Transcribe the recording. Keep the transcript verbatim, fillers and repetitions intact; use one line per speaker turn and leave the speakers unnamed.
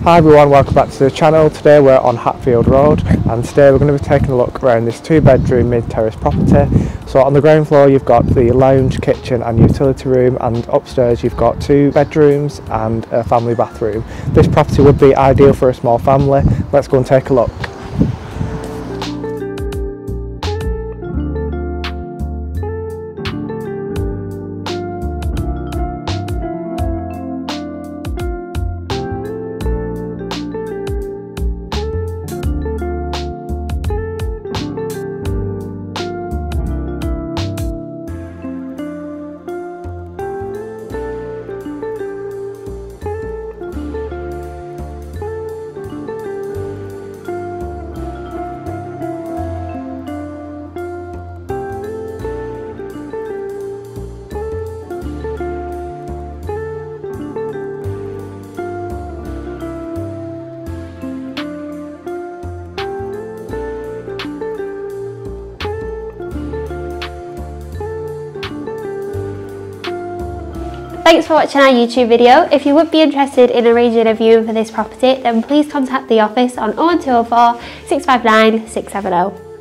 Hi everyone, welcome back to the channel. Today we're on Hatfield Road and today we're going to be taking a look around this two bedroom mid terrace property. So on the ground floor you've got the lounge, kitchen and utility room, and upstairs you've got two bedrooms and a family bathroom. This property would be ideal for a small family. Let's go and take a look.
Thanks for watching our YouTube video. If you would be interested in arranging a viewing for this property, then please contact the office on oh one two oh four, six five nine, six seven oh.